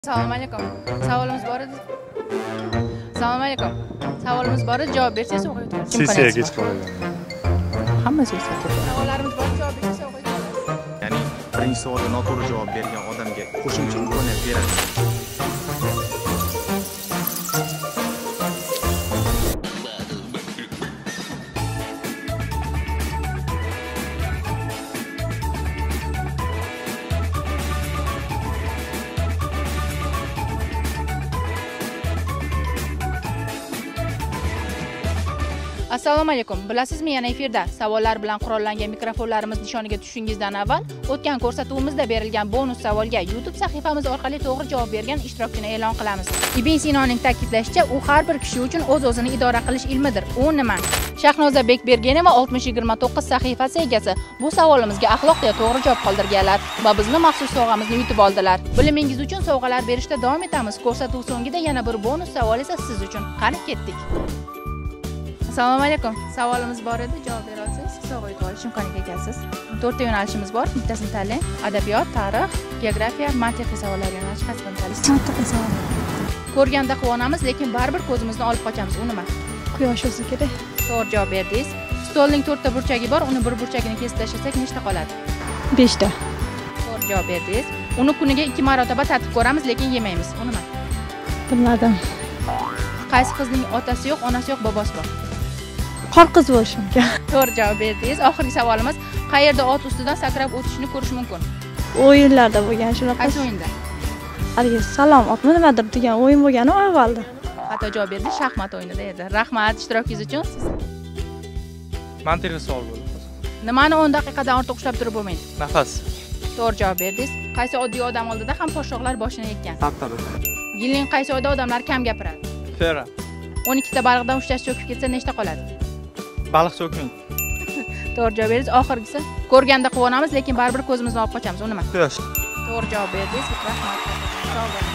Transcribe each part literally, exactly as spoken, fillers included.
Assalomu alaykum. Savolimiz bor edi. Assalomu alaykum. Savolimiz bor edi, javob bersangiz o'qiyman. Sessiyaga kech qolgan. Hammasi sessiya. Savollarimiz bor, javob bersangiz o'qiyman. Ya'ni birinchi savolga noto'g'ri javob bergan odamga qo'shimcha imkoniyat beradi. Assalomu alaykum. Bilasizmi, yana efirda savollar bilan qurollangan mikrofonlarimiz nishoniga tushishingizdan avval o'tgan ko'rsatuvimizda berilgan bonus savolga YouTube sahifamiz orqali to'g'ri javob bergan ishtirokchini e'lon qilamiz. Ibn Sinoning ta'kidlashicha, u har bir kishi uchun o'z-o'zini idora qilish ilmidir. U nima? Shahnoza Bekbergenova oltmish yigirma to'qqiz sahifasi egasi bu savolimizga axloqli to'g'ri javob qoldirganlar va bizni maxsus sovg'amizni yutib oldilar. Bilimingiz uchun sovg'alar berishda davom etamiz. Ko'rsatuv so'ngida yana bir bonus savol esa siz uchun. Qani ketdik. Assalomu alaykum. Savolimiz bor edi, javob bera olsangiz sovg'a yutib olish imkoniga egasiz. to'rtta yo'nalishimiz bor. Bittasini tanlang. Adabiyot, tarix, geografiya, mantiqiy savollar yo'nalishi qaysidan tanlaysiz? Mantiqiy savol. Ko'rganda quvonamiz, lekin baribir ko'zimizni olib qochamiz. U nima? Quyosh o'zi kerak. To'g'ri javob berdingiz. Stolning to'rtta burchagi bor, uni bir burchagini kesib tashlasak nechta qoladi? beshta. To'g'ri javob berdingiz. Uni kuniga ikki marotaba tatib ko'ramiz, lekin yemaymiz. U nima? Bilmadim. Qaysi qizning otasi yo'q, onasi yo'q, bobosi bor? Qor qiz bo'lishi mumkin. To'g'ri javob berdingiz. Oxirgi savolimiz, qayerda ot ustidan sakrab o'tishni ko'rish mumkin? O'yinlarda bo'lgan shunaqa. Qaysi o'yinda? Haligi salom otmi nimadir degan o'yin bo'lgani avvalda. Xato javob berdingiz, shaxmat o'yinida edi. Rahmat ishtirokingiz uchun. Mantiqiy savol bo'ldi. Nimani o'n daqiqadan ortiq ushlab turib bo'lmaydi? Nafas. To'g'ri javob berdingiz. Qaysi oddiy odam oldida ham podshohlar boshini ekkan? Taptara. Yilning qaysi oyida odamlar kam gapiradi? Fevral. o'n ikkita baliqdan uchtasi cho'kib ketsa nechta qoladi? Baliq cho'kmaydi. To'g'ri javob berdingiz. Oxirgisi, ko'rganda quvonamiz, lekin baribir ko'zimizni olib qochamiz. U nima? Quyosh. To'g'ri javob berdingiz. Rahmat. Sog' bo'ling.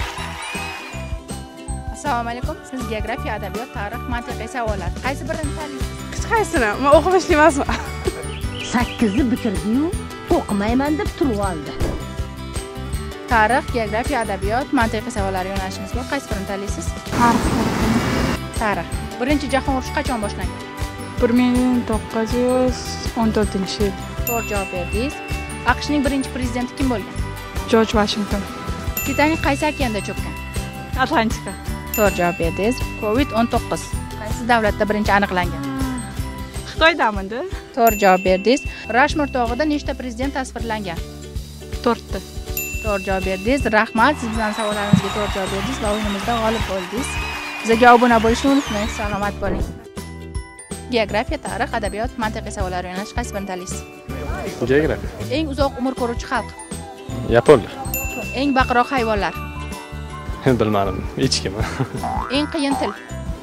Assalomu alaykum. Siz geografiya, adabiyot, tarix, mantiqiy savollar. Qaysi birini tanlaysiz? Hech qaysini. Men o'qimishli emasman. sakkizni bitirdi-yu, o'qimayman deb turib oldi. Tarix, geografiya, adabiyot, mantiqiy savollar yo'nalishimiz bor. Qaysi birini tanlaysiz? Tarix. Tarix. Birinchi jahon urushi qachon boshlangan? bir ming to'qqiz yuz o'n to'rtinchi yil. To'g'ri javob berdingiz. AQShning birinchi prezidenti kim bo'lgan? Jorj Vashington. Titanik qaysi okeanda cho'kkan? Atlantika. To'g'ri javob berdingiz. Covid o'n to'qqiz qaysi davlatda birinchi aniqlangan? Xitoydamidi? To'g'ri javob berdingiz. Rashmor tog'ida nechta prezident tasvirlangan? to'rtta. To'g'ri javob berdingiz. Rahmat. Siz bizning savollarimizga to'g'ri javob berdingiz va o'yinimizda g'olib bo'ldingiz. Bizga obuna bo'lishni unutmang. Salomat bo'ling. Geografiya, tarix, adabiyot, mantiqiy savollar yo'nalishi qaysi birini tanlaysiz? Geografiya. Eng uzoq umr ko'ruvchi xalq? Yaponlar. Eng baqiroq hayvonlar? Bilmadim. Echkimi? Eng qiyin til?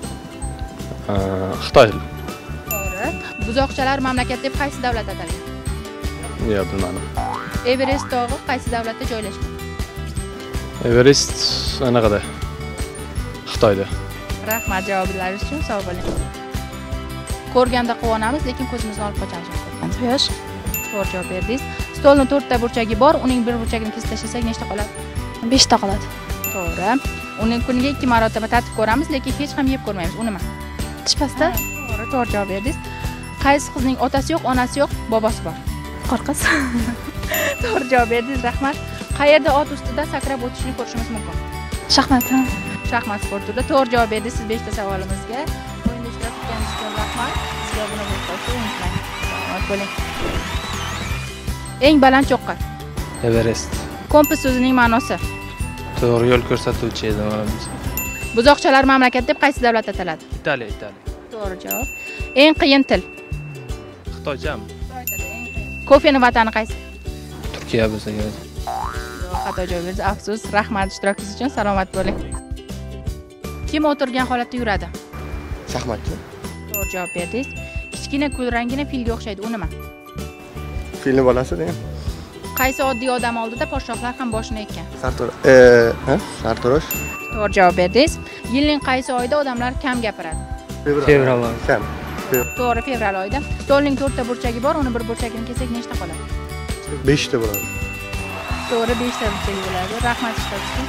Xitoy. To'g'ri. Buzoqchalar mamlakat deb qaysi davlat atalgan? Yo'q, bilmadim. Everest tog'i qaysi davlatda joylashgan? Everest anaqada. Xitoyda. Rahmat javoblaringiz uchun. Sog' bo'ling. Ko'rganda quvonamiz, lekin ko'zimizni olib qochamiz. Quyosh. To'g'ri javob berdingiz. Stolning to'rtta burchagi bor, uning bir burchagini kesib tashlasak nechta qoladi? beshta qoladi. To'g'ri. Uni kuniga ikki marotaba tatib ko'ramiz, lekin hech ham yeb ko'rmaymiz. U nima? Tish pasta. To'g'ri, to'g'ri javob berdingiz. Qaysi qizning otasi yo'q, onasi yo'q, bobosi bor? Qor qiz. To'g'ri javob berdingiz. Rahmat. Qayerda ot ustida sakrab o'tishni ko'rishimiz mumkin? Shaxmat. Shaxmat sport turida. To'g'ri javob berdingiz siz beshta savolimizga. O'yinda ishtirok etganingiz uchun rahmat. Sizga obuna bo'lib qolishni unutmang. Salomat bo'ling. Eng baland cho'qqi? Everest. Kompas so'zining ma'nosi? To'g'ri yo'l ko'rsatuvchi edi. Buzoqchalar mamlakat deb qaysi davlat ataladi? Italiya, Italiya. To'g'ri javob. Eng qiyin til? Xitoychami? Kofening vatani qaysi? Turkiya bo'lsa kerak. Yo'q, xato javob berdingiz. Afsus. Rahmat ishtirokingiz uchun. Salomat bo'ling. Kim o'tirgan holatda yuradi? Shaxmatchi. To'g'ri javob berdingiz. Kichkina kulrangina filga o'xshaydi. U nima? Filni bolasi-da. Qaysi oddiy odam oldida podshohlar ham boshini ekkan? Sartarosh. Eh, ha? Sartarosh. To'g'ri javob berdingiz. Yilning qaysi oyida odamlar kam gapiradi? Fevral. Kam. To'g'ri, fevral oyida. Stolning to'rtta burchagi bor, uni bir burchagini kesak nechta qoladi? beshta bo'ladi. To'g'ri, besh ta burchak bo'ladi. Rahmat ishtirokchi.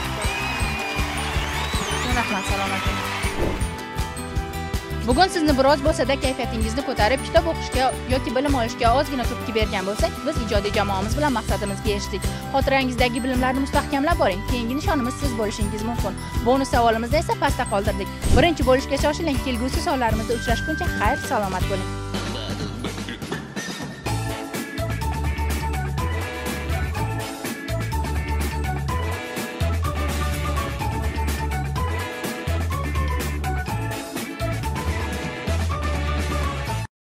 Rahmat, salomat bo'ling. Bugun sizni biroz bo'lsa-da kayfiyatingizni ko'tarib, kitob o'qishga yoki bilim olishga ozgina turtki bergan bo'lsak, biz ijodiy jamoamiz bilan maqsadimizga erishdik. Xotirangizdagi bilimlarni mustahkamlab boring. Keyingi nishonimiz siz bo'lishingiz mumkin. Bonus savolimizni esa pastda qoldirdik. Birinchi bo'lishga shoshiling. Kelgusi sonlarimizda uchrashguncha xayr, salomat bo'ling.